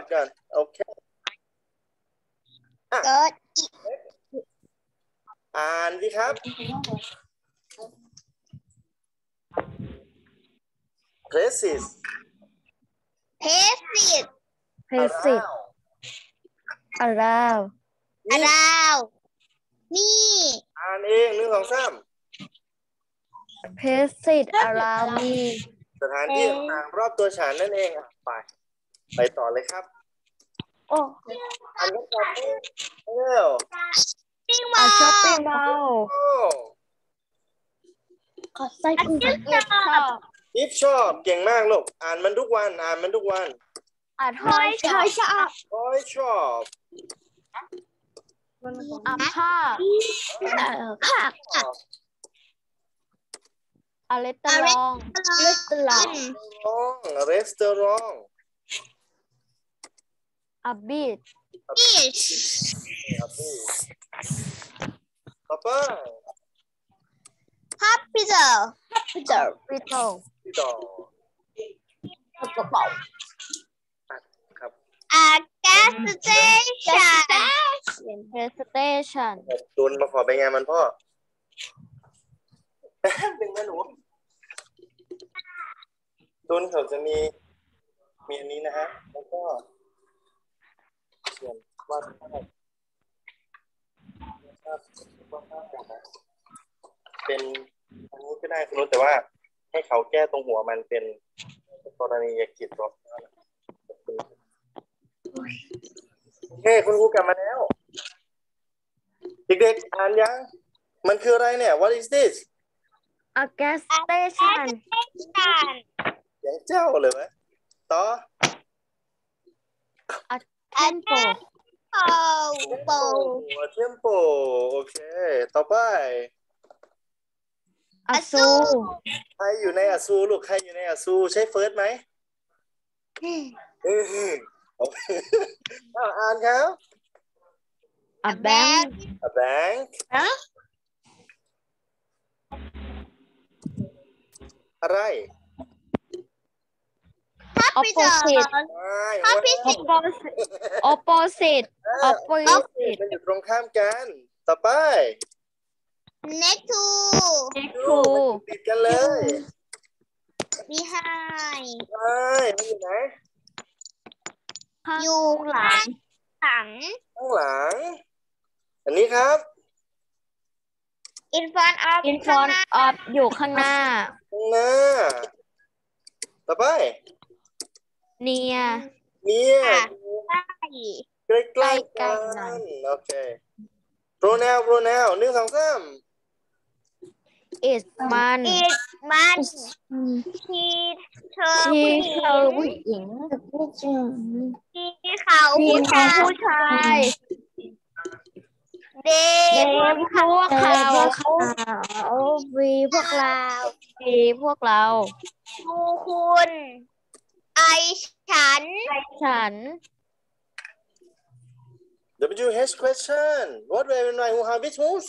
ก่อนโอเคอ่านสิครับ places around นี่อ่านเอง1 2 3 places around me สถานที่ต่างๆรอบตัวฉันนั่นเองไปต่อเลยครับโอ้อันนี้ครับเร็ว shopping mall ขอใส่กุ้ง if ชอบเก่งมากลูกอ่านมันทุกวัน toy shop toy shop park a restaurant restaurant a beach ต่อไป hospital พี่ต่อกระเป๋าครับ a gas station ตุนมาขอไปงานมันพ่อเป็นแม่หนูตุนเขาจะมีอันนี้นะฮะแล้วก็เขียนวาดภาพเป็นอันนี้ก็ได้คุณรู้แต่ว่าให้เขาแก้ตรงหัวมันเป็นกรณียกิจหรอกโอเคคุณครูกลับมาแล้วเด็กๆอ่านยังมันคืออะไรเนี่ย What is this a gas station อย่างเจ้าเลยไหมต่อ a temple temple โอเคต่อไป a zoo ใครอยู่ในอาซูลูกใครอยู่ในอาซูใช้เฟิร์สไหมอ่านครับ a bank a bank อะไร opposite มันอยู่ตรงข้ามกันต่อไป next to ติดกันเลย behind มันอยู่ไหนอยู่หลังข้างหลังอันนี้ครับ in front of อยู่ข้างหน้าข้างหน้าต่อไป near ใกล้ๆกันโอเค pronoun 1 2 3 is มันที่เธอผู้หญิงที่เขาผู้ชาย เดมพวกเขาวีพวกเราคูคุณไอฉัน WH question what where when who have which whose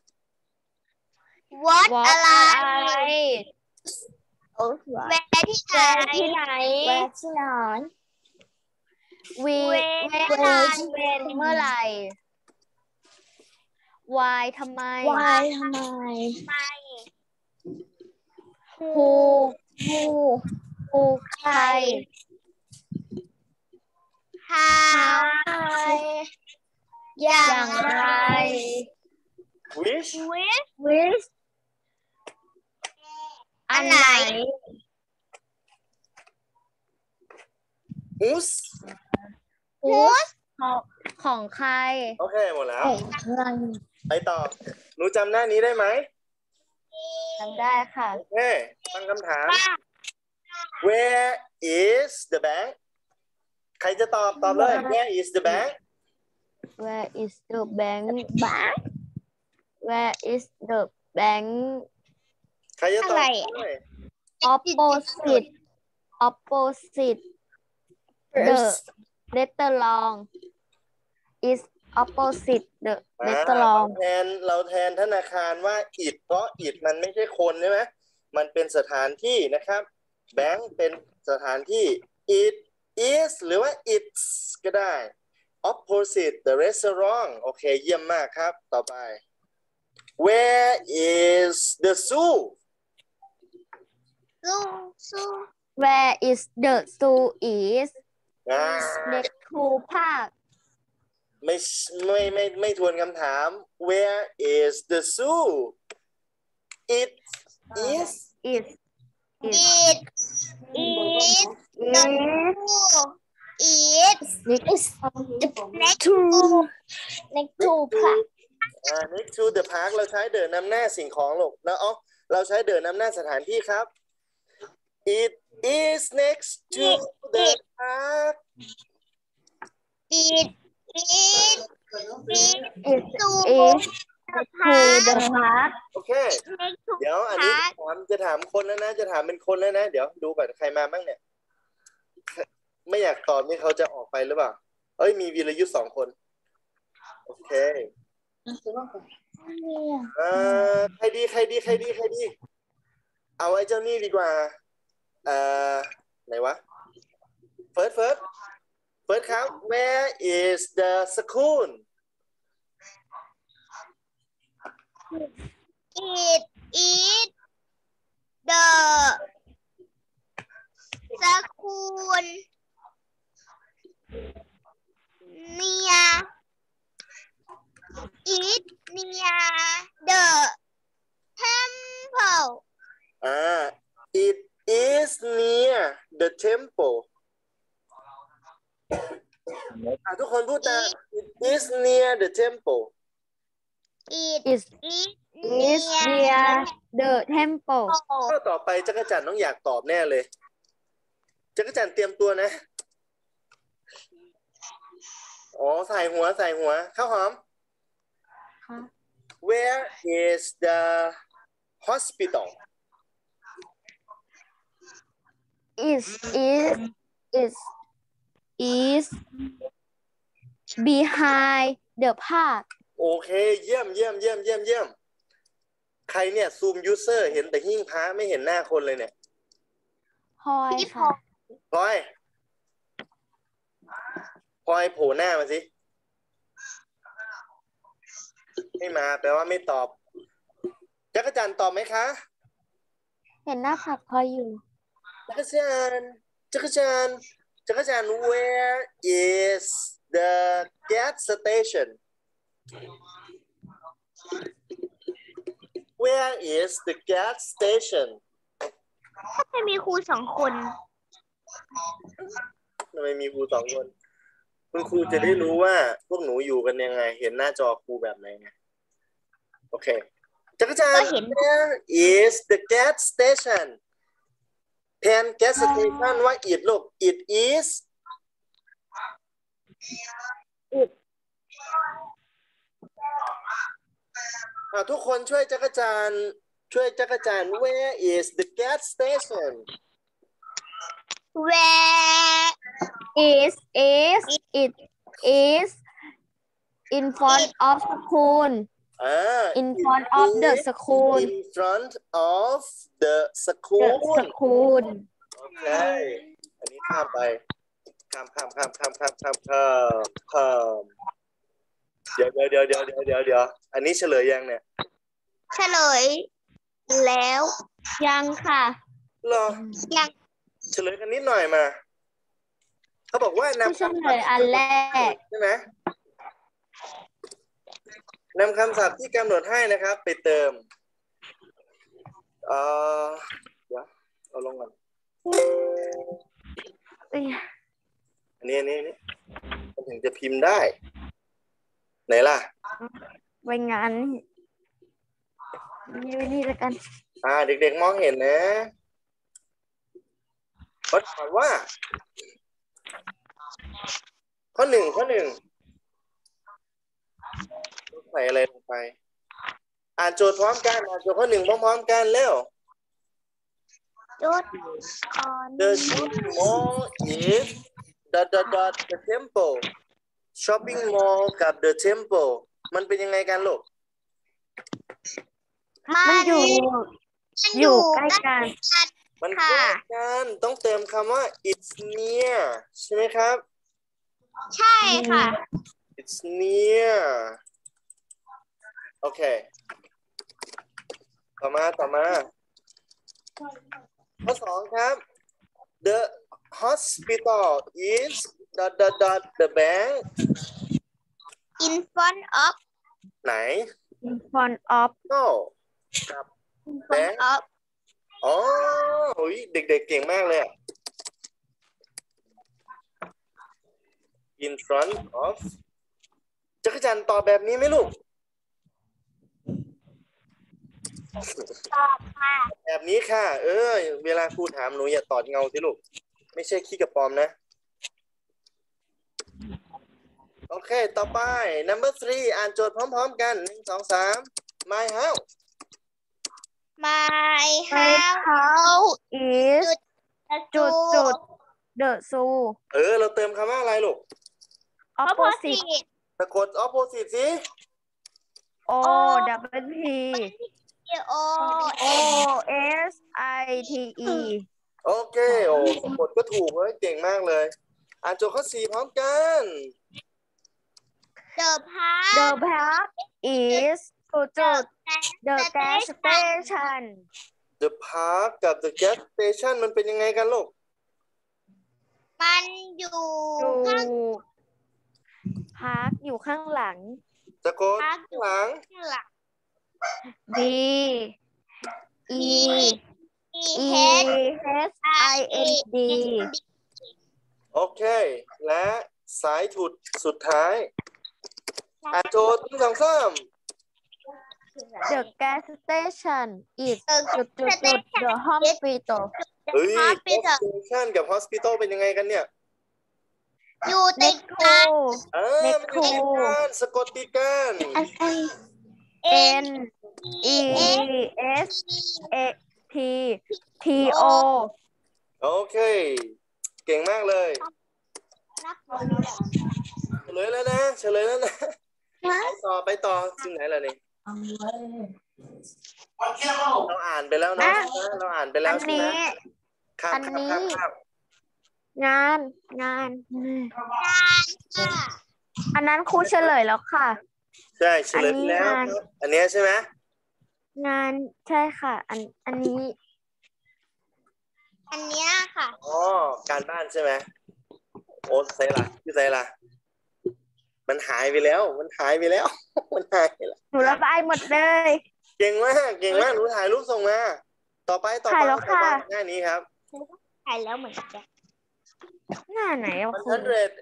what อะไร where ที่ไหน when เมื่อไหร่ why ทำไม who ใคร อย่างไร which อันไหน whose ของใครโอเคหมดแล้วไปต่อหนูจำหน้านี้ได้ไหมจำได้ค่ะโอเคตั้งคำถาม where is the bank ใครจะตอบเลย where is the bank where is the bank where is the bank ใครจะตอบเลย opposite the letter long is opposite the letter long เราแทนธนาคารว่า it เพราะ it มันไม่ใช่คนใช่ไหมมันเป็นสถานที่นะครับ bank เป็นสถานที่ it is หรือว่า it's ก็ได้ opposite the restaurant โอเคเยี่ยมมากครับต่อไป where is the zoo Where is the zoo is อ่า next to park ไม่ทวนคำถาม where is the zoo it is it next to park next to the park เราใช้เดินนำหน้าสิ่งของลูกแล้วเราใช้เดินนำหน้าสถานที่ครับ it is next to the park it is to the park โอเคเดี๋ยวอันนี้จะถามคนแล้วนะจะถามเป็นคนแล้วนะเดี๋ยวดูก่อนใครมาบ้างเนี่ยไม่อยากตอบนี่เขาจะออกไปหรือเปล่าเอ้ยมีวีรยุทธ์2 คนโอเคใครดีเอาไอ้เจ้านี่ดีกว่าไหนวะเฟิร์สครับ where is the school it is the school near it near the temple it is near the temple ทุกคนพูดตาม it is near the temple it is near the temple ข้อต่อไปจักรจันทร์ต้องอยากตอบแน่เลยจักรจันทร์เตรียมตัวนะใส่หัวข้าวหอม Where is the hospital is behind the park โอเคเยี่ยมใครเนี่ยซูมยูเซอร์เห็นแต่หิ้งพระไม่เห็นหน้าคนเลยเนี่ยพลอยค่ะพลอยโผล่หน้ามาสิไม่มาแปลว่าไม่ตอบจักรจันทร์ตอบไหมคะเห็นหน้าผักพลอยอยู่จักรจันทร์ where is the gas station Where is the gas station ถ้ามีครู2 คนทำไมมีครู2 คนคุณครูจะได้รู้ว่าพวกหนูอยู่กันยังไงเห็นหน้าจอครูแบบไหนไงโอเคจักรจันทร์ Where is the gas station แทน gas station ว่า it ลูก it isทุกคนช่วยจักรจันทร์ Where is the gas station where it is in front of school in front of the school in front of the school โอเคอันนี้ข้ามไปข้ามเดี๋ยวอันนี้เฉลยยังเนี่ยเฉลยแล้วยังค่ะหรอยังเฉลยกันนิดหน่อยมาเขาบอกว่านำเฉลยอันแรกใช่ไหมนำคำศัพท์ที่กำหนดให้นะครับไปเติมเดี๋ยวเอาลงก่อนอันนี้มันถึงจะพิมพ์ได้ไหนล่ะไว้งานนี่แล้วกันเด็กๆมองเห็นนะเขาถามว่าข้อหนึ่งใส่อะไรลงไปอ่านโจทย์พร้อมกันอ่านโจทย์ข้อ 1พร้อมๆกันแล้ว The shopping mall is the temple shopping mall กับ the temple มันเป็นยังไงกันลูกมันอยู่ใกล้กันมันใกล้กันต้องเติมคำว่า it's near ใช่ไหมครับใช่ค่ะ It's near โอเคต่อมาข้อสองครับ The hospital is the bank in front of ไหน in front of no ครับ in front of อ๋ออุ๊ยเด็กๆเก่งมากเลยอะ in front of จักรจันทร์ตอบแบบนี้ไหมลูกตอบค่ะแบบนี้ค่ะ เวลาครูถามหนูอย่าตอดเงาสิลูก ไม่ใช่ขี้กระปอมนะ โอเค ต่อไป number 3 อ่านโจทย์พร้อมๆกัน 1 2 3 my house my my house house is จุด the zoo เราเติมคำว่าอะไรลูก opposite สะกด opposite สิ o w p o o s i t e โอเคสะกดก็ถูกเลยเก่งมากเลย อ่านโจทย์ข้อ 4 พร้อมกัน the the park park is จุด the gas station the park กับ the gas station มันเป็นยังไงกันลูกมันอยู่อยู่ park อยู่ข้างหลังสะกดข้างหลังข้างหลัง b e e h i n d โอเค และสายถุดสุดท้าย อ่านโจทย์1 2 3 the gas station is จุด the hospital เฮ้ย gas station กับ hospital เป็นยังไงกันเนี่ยอยู่ติด next กัน to มันอยู่ติดกันสะกดติดกัน n e s a t t o โอเค เก่งมากเลยเฉลยแล้วนะไปต่อถึงไหนแล้วนี่เราอ่านไปแล้วนะเราอ่านไปแล้วใช่ไหมข้ามงานอันนั้นครูเฉลยแล้วค่ะใช่เฉลยแล้ว อันนี้ใช่ไหมงานใช่ค่ะ อันนี้อันเนี้ยค่ะการบ้านใช่ไหมโอ้ใส่ละคือใส่ละมันหายไปแล้ว หนูระบายหมดเลยเก่งมากหนูถ่ายรูปส่งมา ต่อไปหน้านี้ครับถ่ายแล้วเหมือนกันหน้าไหนอ่ะครู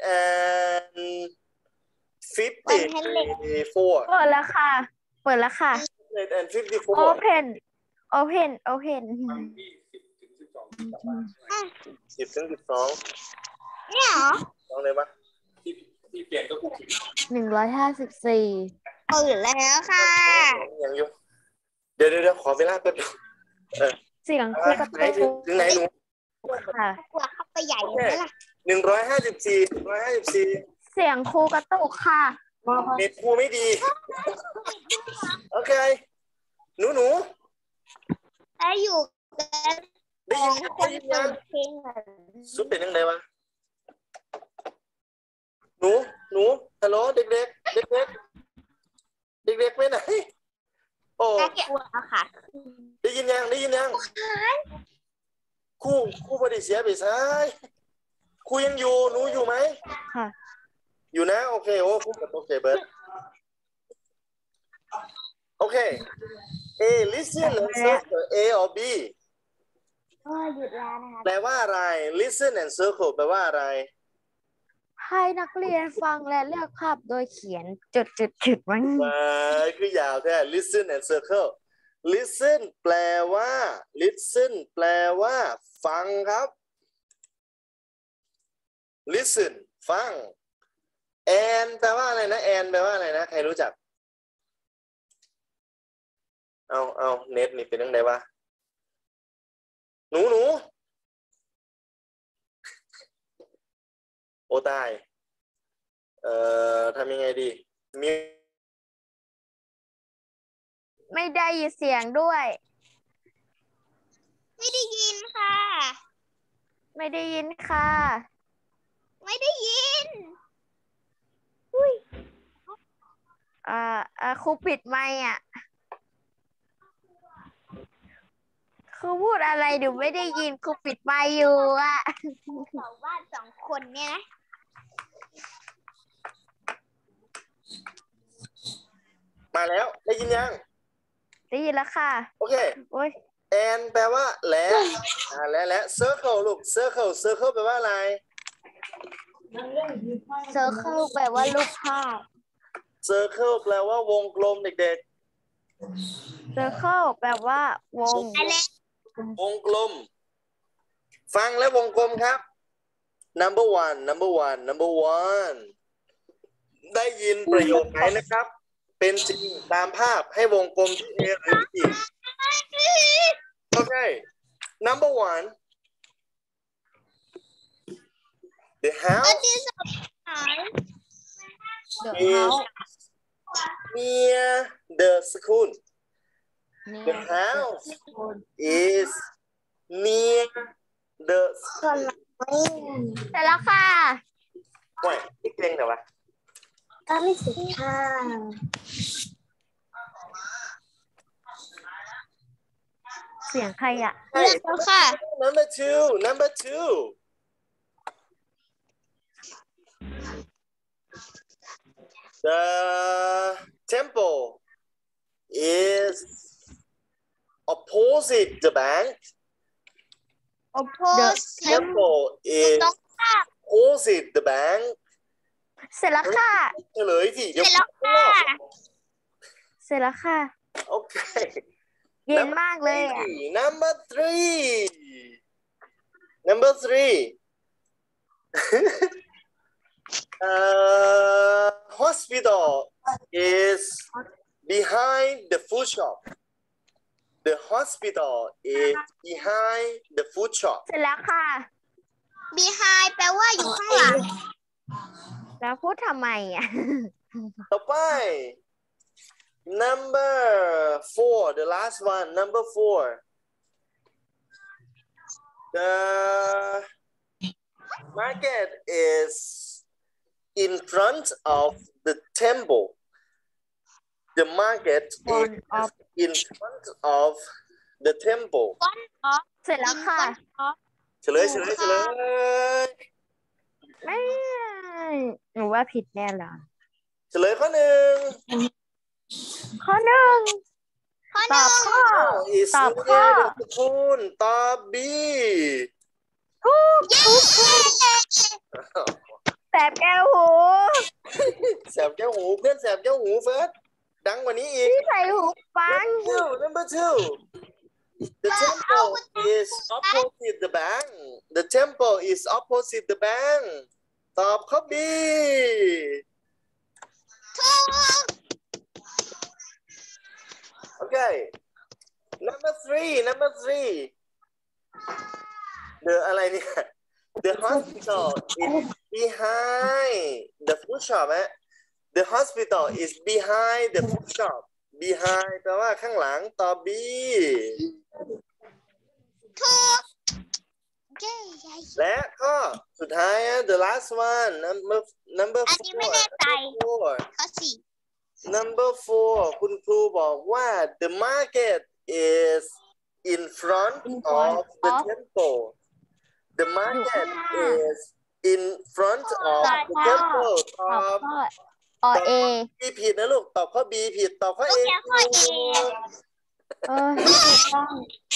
154 เปิดแล้วค่ะ 154 open 10 ถึง 12 เนี่ยเหรอลองเลยปะที่เปลี่ยนก็คือ 154 ตื่นแล้วค่ะยังอยู่เดี๋ยวขอเวลาแป๊บนึงเสียงครูกระตุกถึงไหนหนูค่ะกลัวเข้าไปใหญ่เลยล่ะ 154 เสียงครูกระตุกค่ะเน็ตครูไม่ดี โอเค หนูแล้วอยู่กันได้ยินคนยัเปิงดเพลงซุปเป็นยังไงวะหนูฮัลโหลเด็กไปไหน โอ้น่ากลัวค่ะได้ยินยังครูพอดีเสียไปซ้ายครูยังอยู่หนูอยู่ไหมค่ะอยู่นะโอเคโอ้ครูกับโอเคเบิร์ดโอเค A listen and circle A or B หยุดแล้วนะคะแปลว่าอะไร listen and circle แปลว่าอะไรให้นักเรียนฟังและเลือกภาพโดยเขียนจุดไว้คือยาวแท้ listen and circle listen แปลว่า ฟังครับ listen ฟัง and แปลว่าอะไรนะ and แปลว่าอะไรนะใครรู้จักเอาเน็ตนี่เป็นยังไงวะหนูโอ้ตายทำยังไงดีมีไม่ได้ยินเสียงด้วยไม่ได้ยินค่ะไม่ได้ยินค่ะไม่ได้ยินครูปิดไมค์อ่ะครูพูดอะไรหนูไม่ได้ยินครูปิดไมค์อยู่อ่ะสองบ้านสองคนเนี่ยนะมาแล้วได้ยินยังได้ยินแล้วค่ะโอเคโอ้ย and แปลว่าและและ circle ลูก circle แปลว่าอะไร circle แปลว่ารูปภาพ circle แปลว่าวงกลมเด็ก circle แปลว่าวงๆวงกลม ฟังและวงกลมครับ number one ได้ยินประโยคไหนนะครับ เป็นจริงตามภาพให้วงกลมที่ A หรือ B โอเค number one the house is near the school the house is near the school เสร็จแล้วค่ะห่วยพี่เก่งเหรอวะก็ไม่สุดค่ะเสียงใครอ่ะเลือกแล้วค่ะ number two the temple is opposite the bank oppose temple is opposite the bank เสร็จแล้วค่ะเฉลยสิเดี๋ยวเสร็จแล้วค่ะเสร็จแล้วค่ะโอเคเย็นมากเลยอ่ะ number three hospital is behind the food shop the hospital is behind the food shop เสร็จแล้วค่ะ behind แปลว่าอยู่ข้างหลังแล้วพูดทำไมอ่ะต่อไป number four the last one number four the market is in front of the temple the market is in front of the temple เสร็จแล้วค่ะเฉลยไม่หนูว่าผิดแน่เลยเฉลยข้อหนึ่งข้อหนึ่งตอบข้อ is ตอบข้อ near the school ตอบ B ทุกแสบแก้วหูแสบแก้วหูเพื่อนแสบแก้วหูเฟิร์สดังกว่านี้อีกใส่หูฟัง number two the temple is opposite the bank the temple is opposite the bank ตอบข้อ B โอเค number three the อะไรเนี่ย the hospital is behind the food shop the hospital is behind the food shop behind แปลว่าข้างหลังตอบ B และข้อสุดท้าย the last one number อันนี้ไม่แน่ใจ four ข้อสี่ number four คุณครูบอกว่า the market is in front of the temple the market is in front of the temple ตตออบบ ข้ออเอ B ผิดนะลูกตอบข้อ B ผิดตอบข้อ A ข้อ A ถูกต้อง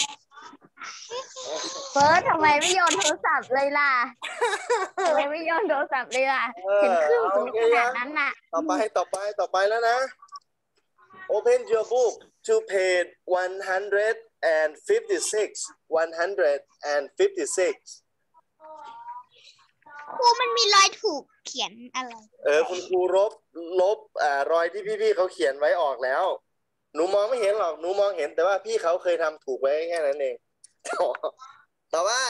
เฟิร์สทำไมไม่โยนโทรศัพท์เลยล่ะทำไมไม่โยนโทรศัพท์เลยล่ะเห็นเครื่องสูงขนาดนั้นน่ะต่อไปแล้วนะ Open your book to page 156 ครูมันมีรอยถูกเขียนอะไรคุณครูลบรอยที่พี่ๆเขาเขียนไว้ออกแล้วหนูมองไม่เห็นหรอกหนูมองเห็นแต่ว่าพี่เขาเคยทำถูกไว้แค่นั้นเองต่อไป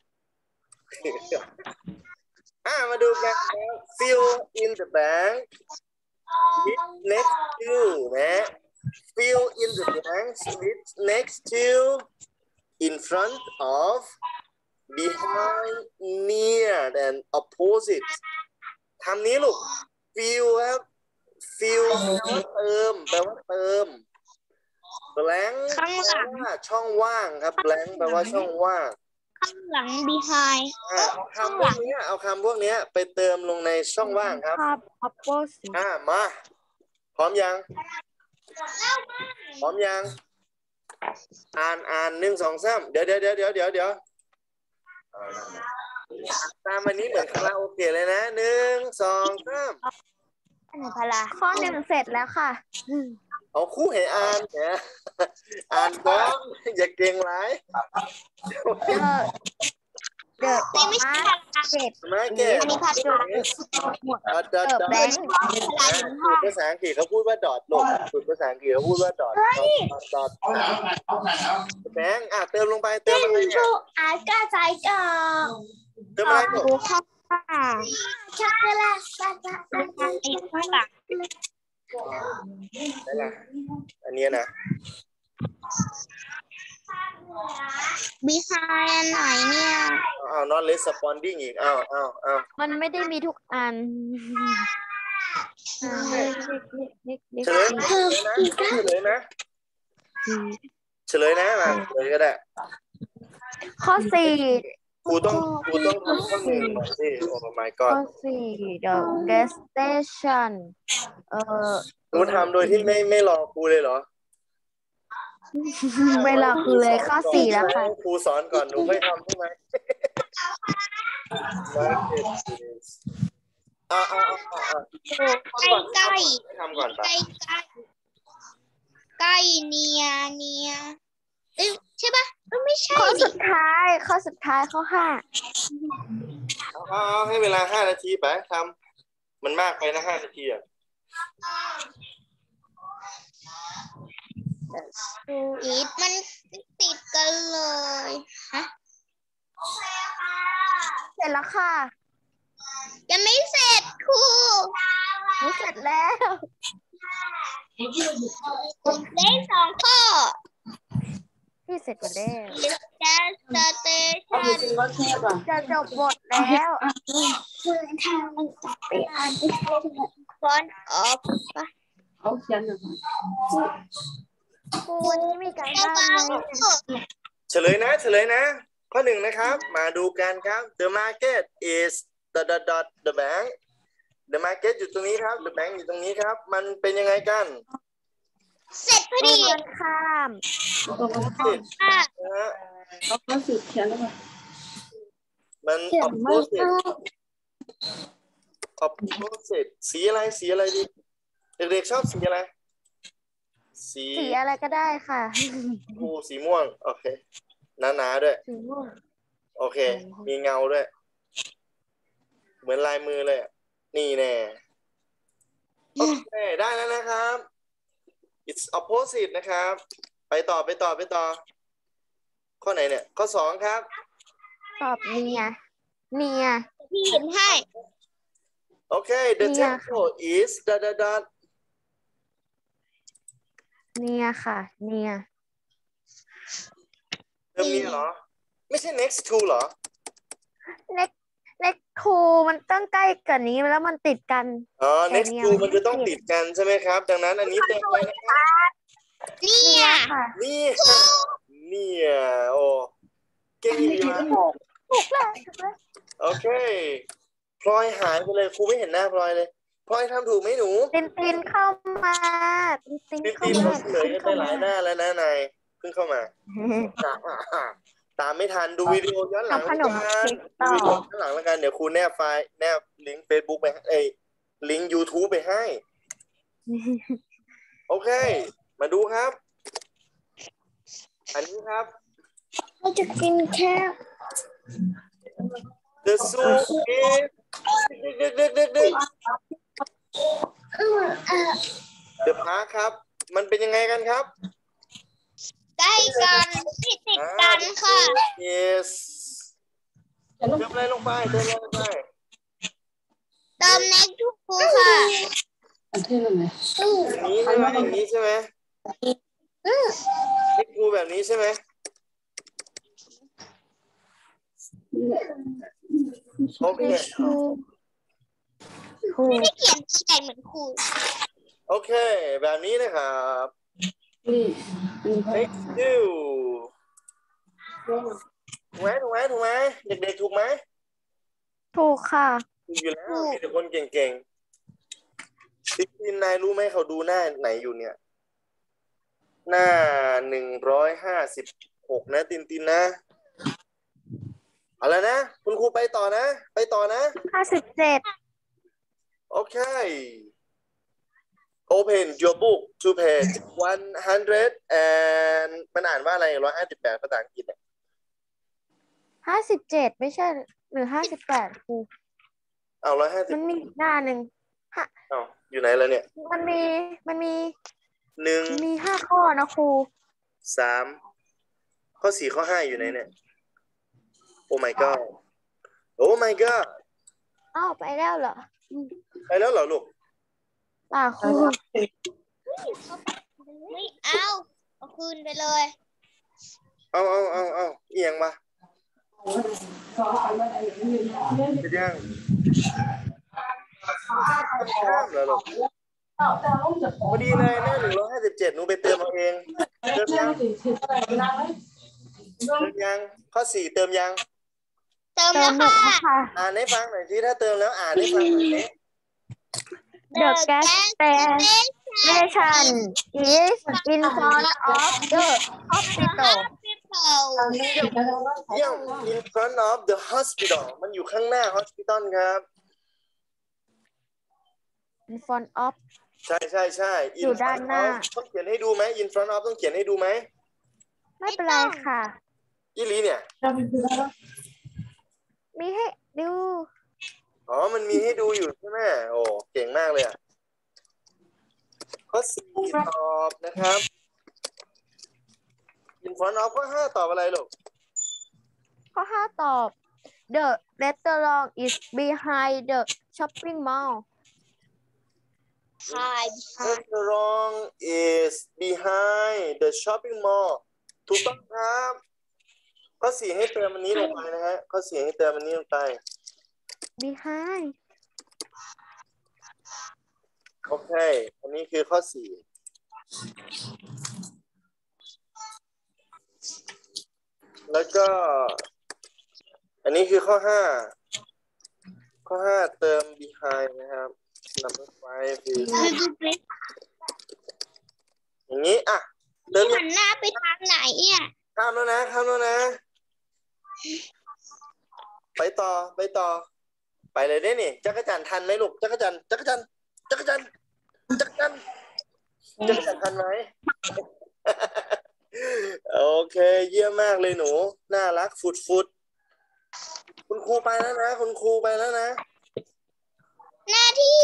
มาดูกัน fill in the blank with next to นะ fill in the blanks with next to in front of behind near and opposite คำนี้ลูก fill ครับ fill แปลว่าเติมแปลว่าเติม blank ข้างหลังแปลว่าช่องว่างครับ blank แปลว่าช่องว่างข้างหลัง behind เอาคำพวกนี้ไปเติมลงในช่องว่างครับภาพ opposite มาพร้อมยังอ่าน1 2 3เดี๋ยวตามอันนี้เหมือนคาราโอเกะเลยนะ1 2 3 อันไหนพละข้อ 1เสร็จแล้วค่ะเอาคู่ให้อ่านเนี่ยอ่านก่อนอย่าเก่งหลาย The นี่ไม่ใช่พลัง market มาเก็ตอันนี้พัดลม blank ฝึกภาษาอังกฤษเขาพูดว่าดอทลูกฝึกภาษาอังกฤษเขาพูดว่าดอทแบงค์เติมลงไปเติมอะไรเนี่ยอาจจะใจจอเติมอะไรลูกค่ะช็อกโกแลตข้างหลังได้ละอันนี้นะ behind ไหนเนี่ย not responding อีกมันไม่ได้มีทุกอันเฉลยนะมาเฉลยก็ได้ข้อ 4 ครูต้องทำข้อ 1ก่อนสิโอ้ my god ข้อ 4 the gas station หนูทำโดยที่ไม่รอครูเลยเหรอไม่รอคือเลยข้อ 4 แล้วค่ะครูสอนก่อนหนูค่อยทำใช่ไหมใกล้ทำก่อนใกล้เนียเอ้ยใช่ปะไม่ใช่ข้อดิสุดท้ายข้อ 5 เอาให้เวลา5 นาทีไปทำมันมากไปนะ5 นาทีอ่ะมันติดกันเลยฮะเสร็จแล้วค่ะยังไม่เสร็จครูเสร็จแล้วได้2 ข้อพี่เสร็จหมดแล้ว gas station จะจบบทแล้ว front of ครูวันนี้มีการบ้านไหมเฉลยนะข้อ 1นะครับมาดูกันครับ the market is the bank the market อยู่ตรงนี้ครับ the bank อยู่ตรงนี้ครับมันเป็นยังไงกันเสร็จพอดีข้ามนะฮะมัน opposite สีอะไรดีเด็กๆชอบสีอะไรสีอะไรก็ได้ค่ะสีม่วงโอเคหนาด้วยสีม่วงโอเคมีเงาด้วยเหมือนลายมือเลยนี่แน่โอเคได้แล้วนะครับ it's opposite นะครับไปต่อข้อไหนเนี่ยข้อ 2ครับตอบเนียพี่เห็นให้โอเค the temple is dot เนียค่ะเนียเติมนี้เหรอไม่ใช่ next to เหรอ next to มันต้องใกล้กันนี้แล้วมันติดกัน next to มันจะต้องติดกันใช่ไหมครับดังนั้นอันนี้เติมไปนะครับเนี่ยค่ะเนี่ยโอ้เก่งดีมากถูกแล้วโอเคพลอยหายไปเลยครูไม่เห็นหน้าพลอยเลยพลอยทำถูกไหมหนูตินเข้ามาตินพี่เข้าตีมาเขาเฉลยกันไปหลายหน้าแล้วนะนายเพิ่งเข้ามาตามไม่ทันดูวิดีโอย้อนหลังขนมเค้กต่อดูวิดีโอย้อนหลังแล้วกันเดี๋ยวครูแนบไฟล์แนบลิงก์ Facebook ไปลิงก์ YouTube ไปให้โอเคมาดูครับอันนี้ครับเราจะกินแค่ The zoo is เดอะพาร์คครับมันเป็นยังไงกันครับใกล้กันติดกันค่ะ yes เติมอะไรลงไปเติม next to ค่ะอย่างนี้ใช่ไหมนี่ครูแบบนี้ใช่ไหมโอเคครูไม่ได้เขียนใหญ่เหมือนครูโอเค แบบนี้นะครับ next do ถูกไหมเด็กๆถูกไหมถูกค่ะถูกอยู่แล้วมีแต่คนเก่งๆตินนายรู้ไหมเขาดูหน้าไหนอยู่เนี่ย หน้า156นะตินนะเอาละนะคุณครูไปต่อนะ 57 โอเค Open your book to page 100 and มันอ่านว่าอะไร158ภาษาอังกฤษเนี่ย 57ไม่ใช่หรือ58ครูเอา150 มันมีอีกหน้าหนึ่งเอาอยู่ไหนแล้วเนี่ยมันมี 1 มี5 ข้อนะครู 3 ข้อ 4 ข้อ 5 อยู่ไหนเนี่ย Oh my god Oh my god อ้าวไปแล้วเหรอไปแล้วเหรอลูกป่าครูไม่เอาคืนไปเลยเอาเอียงมาจะยังข้ามแล้วลูกพอดีเลยหน้า157หนูไปเติมเอาเองเติมยังข้อ 4 เติมยังเติมเติแล้วมหนึ่งค่ะค่ะอ่านให้ฟังหน่อยสิถ้าเติมแล้วอ่านให้ฟังหน่อยสิ The gas station is in front of the hospital เยี่ยม in front of the hospital มันอยู่ข้างหน้า hospital ครับ in front of ใช่อยู่ด้านหน้าต้องเขียนให้ดูไหม in front of ต้องเขียนให้ดูไหมไม่เป็นไรค่ะอีหลีเนี่ยมีให้ดูอ๋อ มันมีให้ดูอยู่ใช่ไหมโอ้เก่งมากเลยอ่ะ ข้อ 4 ตอบนะครับ in front of ข้อ 5 ตอบอะไรลูกข้อ 5 ตอบ The restaurant is behind the shopping mall Restaurant is behind the shopping mall ถูกต้องครับ ข้อ 4 ให้เติมอันนี้ลงไปนะฮะ ข้อ 4 ให้เติมอันนี้ลงไป behind โอเค อันนี้คือข้อ 4 แล้วก็ อันนี้คือข้อ 5 ข้อ 5 เติม behind นะครับ number 5 is อย่างนี้อ่ะเติมหันหน้าไปทางไหนอ่ะข้ามแล้วนะ ไปต่อ ไปเลยได้นี่จักรจันทร์ทันไหมลูกจักรจันทร์ทันไหม โอเค เยี่ยมมากเลยหนู น่ารักฟุดคุณครูไปแล้วนะหน้าที่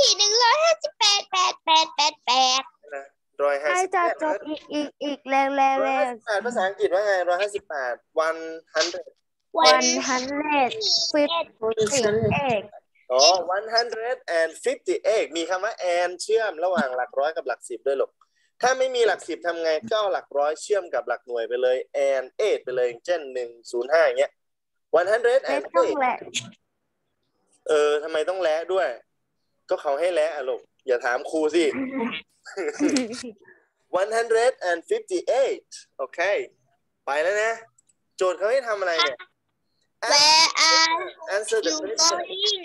158 นะใกล้จะจบอีกแรง 158ภาษาอังกฤษว่าไง158 100 158 อ๋อ158มีคำว่า and เชื่อมระหว่างหลักร้อยกับหลัก10ด้วยลูกถ้าไม่มีหลัก10ทำไงก็เอาหลักร้อยเชื่อมกับหลักหน่วยไปเลย and 8ไปเลยเช่น105อย่างเงี้ย108ทำไมต้องและด้วยก็เขาให้และลูกอย่าถามครูสิ158โอเคไปแล้วนะโจทย์เขาให้ทำอะไรเนี่ย Where are answer the you question going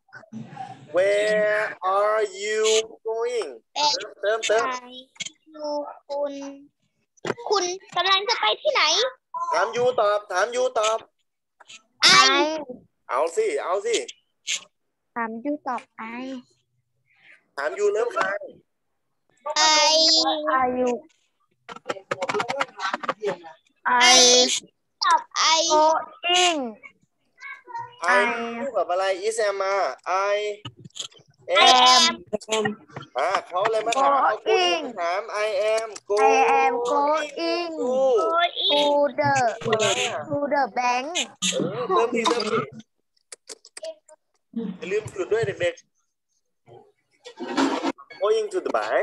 Where are you going เติมคุณกำลังจะไปที่ไหนถามยูตอบไอเอาสิถามยูตอบไอถามยูเริ่มใครอายุตอบ going ไอคู่กับอะไร is am มา I am เขาเลยมาถามเอาคุณถาม I am going to the bank เติมทีอย่าลืมจุดด้วยเด็กๆ going to the bank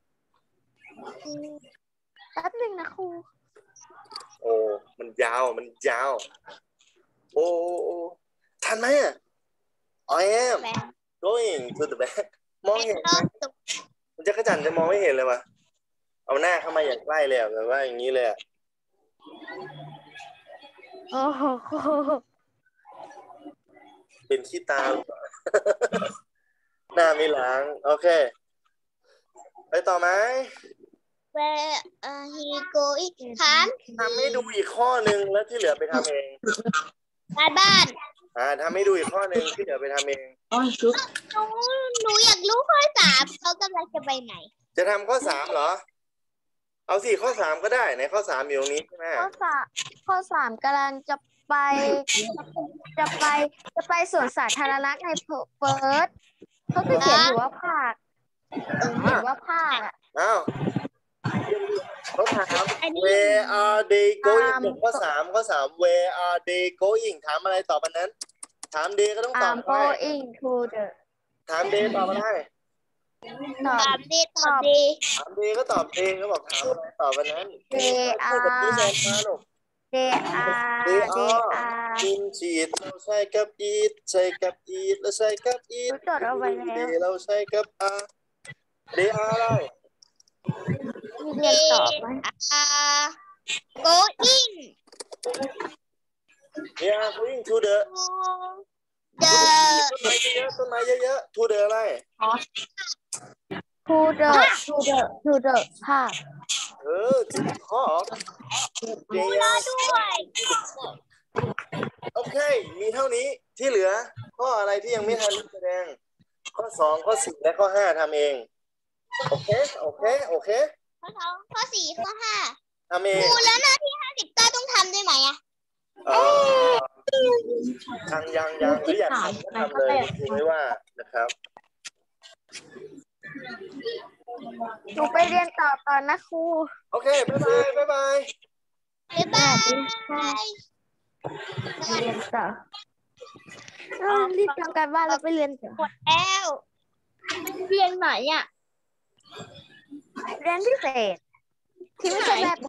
แป๊บหนึ่งนะครูโอ้มันยาวโอ้ทันไหมอ่ะ I am going to the back มองเห็นไหมจักรจันทร์จะมองไม่เห็นเลยวะเอาหน้าเข้ามาอย่างใกล้เลยแบบว่าอย่างนี้เลยอะโอ้โหเป็นขี้ตา หน้าไม่ล้างโอเคไปต่อไหม Where he going ถามทำให้ดูอีกข้อหนึ่งแล้วที่เหลือไปทำเองการบ้านทำให้ดูอีกข้อหนึ่งที่เหลือไปทำเองหนูอยากรู้ข้อ 3เขากำลังจะไปไหนจะทำข้อ 3เหรอเอาสิข้อ 3ก็ได้ในข้อ 3อยู่ตรงนี้ใช่ไหมข้อสามกำลังจะไปสวนสาธารณะในเฟิร์สเขาจะเขียนอยู่ว่าภาคเขียนว่าภาคอะอ้าวเขาถาม where are they going ข้อ 3 where are they going ถามอะไรตอบอันนั้นถาม they ก็ต้องตอบ I'm ได้ going to the ถาม they ตอบมาได้ตอบถามดีตอบดีถาม they ก็ตอบ they ก็บอกถามอะไรตอบอันนั้น they พูดกับพี่แซ are มมาลูก they are กินฉีดเราใช้กับ eat ใช้กับ eat แล้วใช้กับ eat รู้จดเอาไว้แล้ว they เราใช้กับ are they are อะไรมีเรียนตอบไหม going they are going to the the ต้นไม้เยอะๆ to the อะไร to the ภาค to the park รอด้วยโอเค มีเท่านี้ที่เหลือข้ออะไรที่ยังไม่ทันแสดงข้อ 2 ข้อ 4 และข้อ 5ทำเองโอเคข้อ 4 ข้อ 5 ทำเองครูแล้วหน้าที่59ต้องทำด้วยไหมอะยังหรืออยากทำก็ทำเลยคือไม่ว่านะครับหนูไปเรียนต่อก่อนนะครูโอเคบ๊ายบายบ๊ายบายเรียนต่อรีบทำการบ้านแล้วไปเรียนต่อหมดแล้วเรียนไหนอ่ะเรียนพิเศษที่ไม่ใช่แบบ